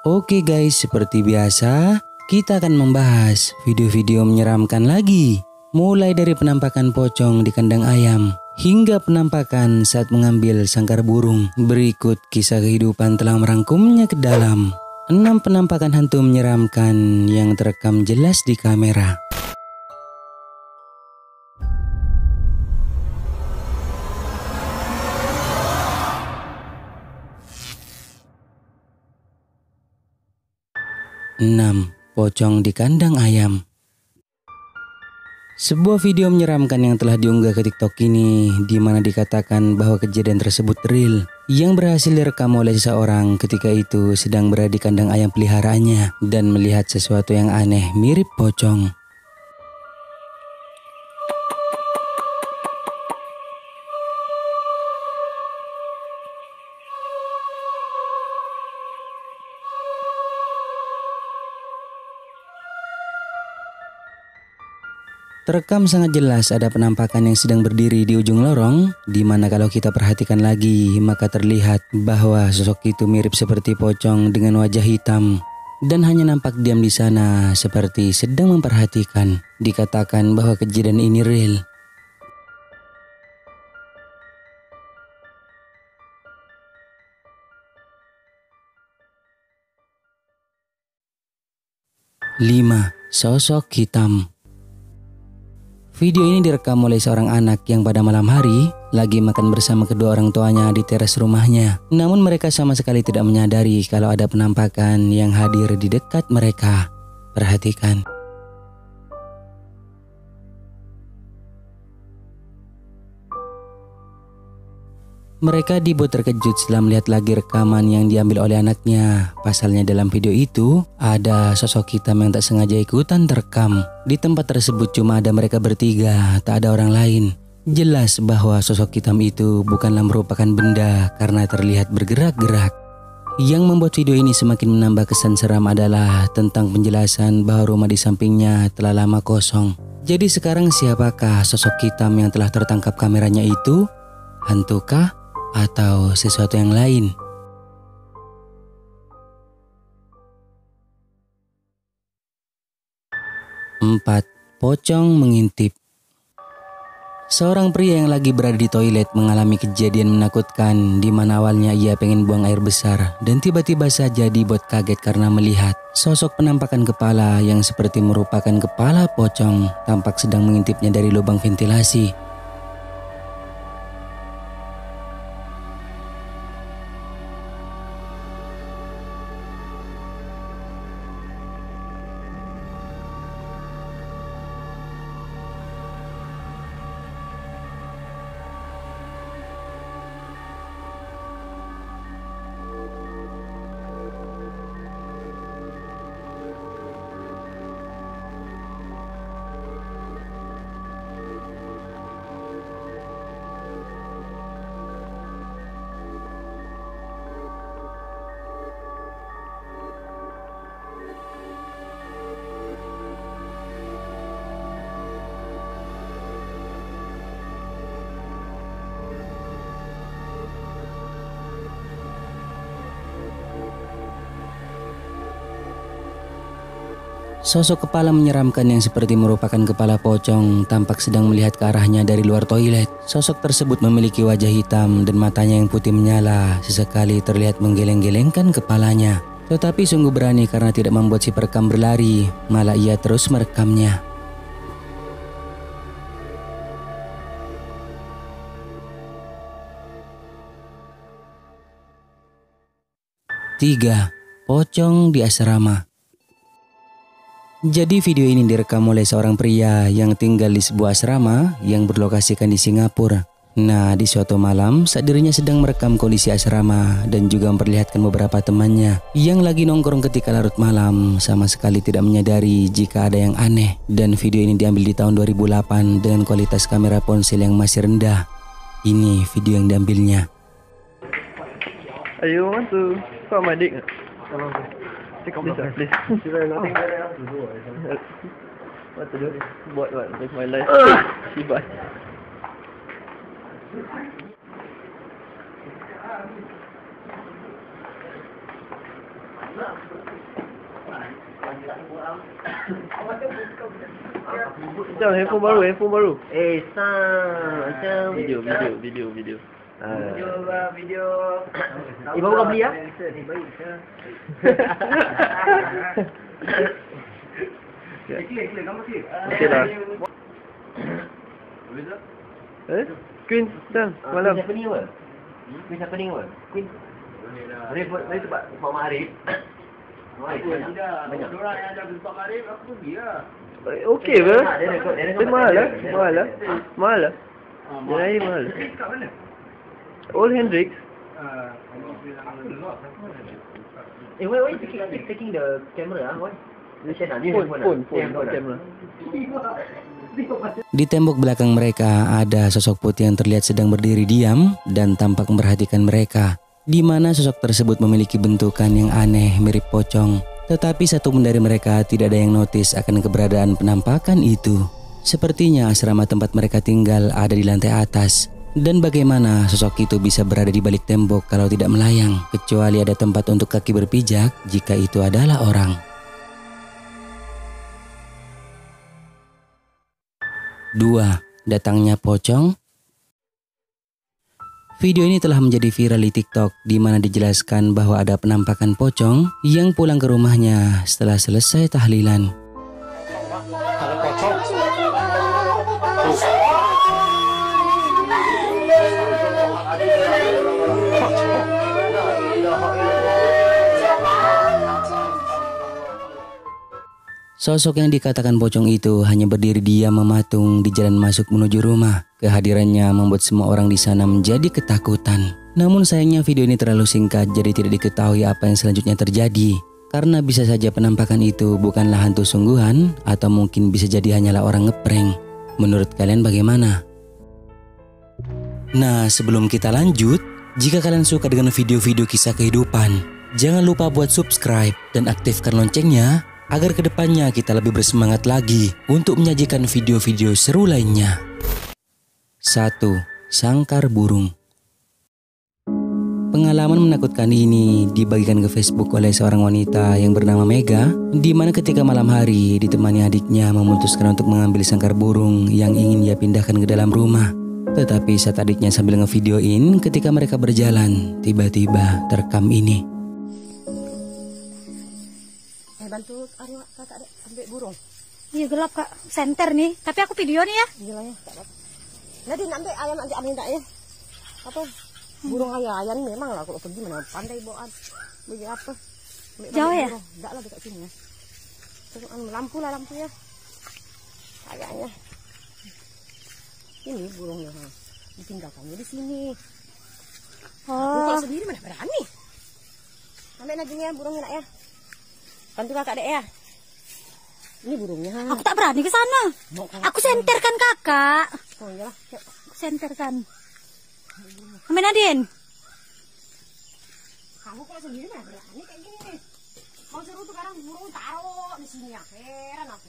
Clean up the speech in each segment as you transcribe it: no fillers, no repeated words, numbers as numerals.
Oke guys, seperti biasa, kita akan membahas video-video menyeramkan lagi. Mulai dari penampakan pocong di kandang ayam, hingga penampakan saat mengambil sangkar burung. Berikut kisah kehidupan telah merangkumnya ke dalam 6 penampakan hantu menyeramkan yang terekam jelas di kamera. Enam, pocong di kandang ayam. Sebuah video menyeramkan yang telah diunggah ke TikTok ini, di mana dikatakan bahwa kejadian tersebut real, yang berhasil direkam oleh seseorang ketika itu sedang berada di kandang ayam peliharaannya dan melihat sesuatu yang aneh mirip pocong. Terekam sangat jelas ada penampakan yang sedang berdiri di ujung lorong, di mana kalau kita perhatikan lagi maka terlihat bahwa sosok itu mirip seperti pocong dengan wajah hitam dan hanya nampak diam di sana seperti sedang memperhatikan. Dikatakan bahwa kejadian ini real. Lima, sosok hitam. Video ini direkam oleh seorang anak yang pada malam hari lagi makan bersama kedua orang tuanya di teras rumahnya. Namun mereka sama sekali tidak menyadari kalau ada penampakan yang hadir di dekat mereka. Perhatikan. Mereka dibuat terkejut setelah melihat lagi rekaman yang diambil oleh anaknya. Pasalnya dalam video itu ada sosok hitam yang tak sengaja ikutan terekam. Di tempat tersebut cuma ada mereka bertiga, tak ada orang lain. Jelas bahwa sosok hitam itu bukanlah merupakan benda karena terlihat bergerak-gerak. Yang membuat video ini semakin menambah kesan seram adalah tentang penjelasan bahwa rumah di sampingnya telah lama kosong. Jadi sekarang siapakah sosok hitam yang telah tertangkap kameranya itu? Hantukah? Atau sesuatu yang lain? Empat, pocong mengintip. Seorang pria yang lagi berada di toilet mengalami kejadian menakutkan di mana awalnya ia pengen buang air besar dan tiba-tiba saja dibuat kaget karena melihat sosok penampakan kepala yang seperti merupakan kepala pocong tampak sedang mengintipnya dari lubang ventilasi. Sosok kepala menyeramkan yang seperti merupakan kepala pocong tampak sedang melihat ke arahnya dari luar toilet. Sosok tersebut memiliki wajah hitam dan matanya yang putih menyala. Sesekali terlihat menggeleng-gelengkan kepalanya. Tetapi sungguh berani karena tidak membuat si perekam berlari, malah ia terus merekamnya. Tiga, pocong di asrama. Jadi video ini direkam oleh seorang pria yang tinggal di sebuah asrama yang berlokasikan di Singapura. Nah, di suatu malam saat dirinya sedang merekam kondisi asrama dan juga memperlihatkan beberapa temannya yang lagi nongkrong ketika larut malam, sama sekali tidak menyadari jika ada yang aneh. Dan video ini diambil di tahun 2008 dengan kualitas kamera ponsel yang masih rendah. Ini video yang diambilnya. You want to call my dick? Please, please. What to do? What with my life? Bye. Macam handphone baru. Macam Video. Video. Baru kau beli ya? Baik. Clear, kamu clear. Okey dah. Queen, dah malam. Siapa ni apa? Queen siapa ni apa? Queen. Arif tempat Mak Arif. Banyak. Orang yang ada besar Arif, aku pergi lah. Okey ke? Dia Mahal lah. Dia air mahal. Kat mana? Old Hendrix. Why you keep taking the camera ah? Why? Phone camera. Di tembok belakang mereka ada sosok putih yang terlihat sedang berdiri diam dan tampak memperhatikan mereka, di mana sosok tersebut memiliki bentukan yang aneh mirip pocong. Tetapi satu pun dari mereka tidak ada yang notice akan keberadaan penampakan itu. Sepertinya asrama tempat mereka tinggal ada di lantai atas. Dan bagaimana sosok itu bisa berada di balik tembok kalau tidak melayang, kecuali ada tempat untuk kaki berpijak jika itu adalah orang. 2. Datangnya pocong. Video ini telah menjadi viral di TikTok, di mana dijelaskan bahwa ada penampakan pocong yang pulang ke rumahnya setelah selesai tahlilan. Sosok yang dikatakan pocong itu hanya berdiri diam mematung di jalan masuk menuju rumah. Kehadirannya membuat semua orang di sana menjadi ketakutan. Namun sayangnya video ini terlalu singkat, jadi tidak diketahui apa yang selanjutnya terjadi. Karena bisa saja penampakan itu bukanlah hantu sungguhan, atau mungkin bisa jadi hanyalah orang ngeprank. Menurut kalian bagaimana? Nah, sebelum kita lanjut, jika kalian suka dengan video-video kisah kehidupan, jangan lupa buat subscribe dan aktifkan loncengnya, agar kedepannya kita lebih bersemangat lagi untuk menyajikan video-video seru lainnya. 1. Sangkar burung. Pengalaman menakutkan ini dibagikan ke Facebook oleh seorang wanita yang bernama Mega, di mana ketika malam hari ditemani adiknya memutuskan untuk mengambil sangkar burung yang ingin dia pindahkan ke dalam rumah. Tetapi saat adiknya sambil ngevideoin ketika mereka berjalan, tiba-tiba terekam ini. Bantu kakak dek ambil burung. Iya gelap kak, senter nih. Tapi aku video nih ya. Gila ya. Nanti ambil ayam aja ambil tak ya. Apa? Burung ayam memang lah kalau pergi mana pandai bawaan. Bagi apa? Jauh ya? Enggak lah dekat sini ya. Terus lampu ya. Kayaknya. Ini burungnya. Ditinggalkannya di sini. Oh. Kalau sendiri mana berani? Ambil najinya burungnya nak ya. Bantu kakak dek ya. Ini burungnya. Aku tak berani ke sana. Aku senterkan kakak. Oh iyalah. Aku senterkan. Amin Nadine. Kamu kalau sendiri mah berani kayak gini. Mau seru tuh sekarang burung taruh di sini ya. Heran aku.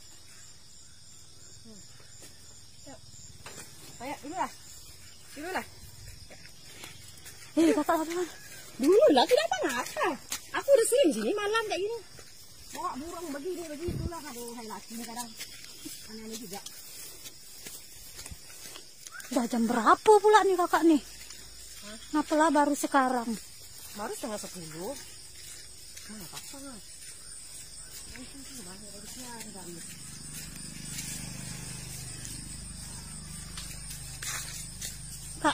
Ayo dulu lah. Kakak apa? Dulu lah tidak apa-apa. Aku udah sering sini malam kayak gini. Bawa burung begini begitulah. Aduh, hai laki kadang. Aneh juga. Udah jam berapa pula nih kakak nih? Kenapa lah baru sekarang? Baru setengah 10. Mana apa-apa. Kak.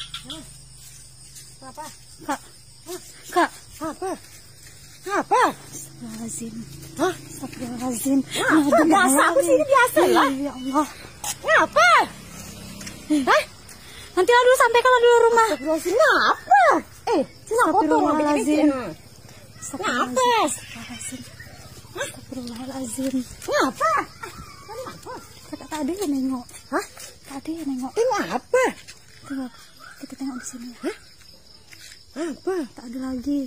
Apa? Kak. Kak. Apa? Astagfirullahaladzim. Hah? Astagfirullahaladzim. Biasa aku sini biasa lah. Ya Allah. Ngapa? Hah? Nanti dulu sampaikan dulu rumah. Astagfirullahaladzim. Ngapa? Cuma kotor begini. Ngapa? Astagfirullahaladzim. Ngapa? Tadi yang nengok. Hah? Tadi yang nengok. Tengok apa? Tengok. Kita tengok di sini. Hah? Apa? Tak ada lagi.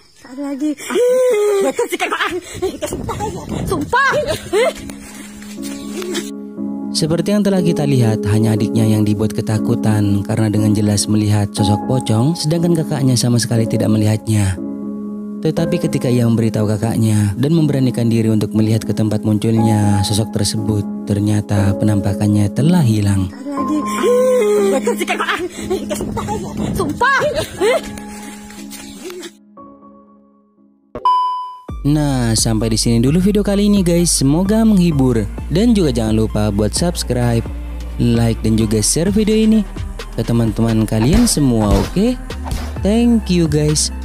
Sumpah. Seperti yang telah kita lihat, hanya adiknya yang dibuat ketakutan karena dengan jelas melihat sosok pocong, sedangkan kakaknya sama sekali tidak melihatnya. Tetapi ketika ia memberitahu kakaknya dan memberanikan diri untuk melihat ke tempat munculnya sosok tersebut, ternyata penampakannya telah hilang. Sumpah. Nah, sampai di sini dulu video kali ini guys. Semoga menghibur dan juga jangan lupa buat subscribe, like dan juga share video ini ke teman-teman kalian semua, oke? Thank you guys.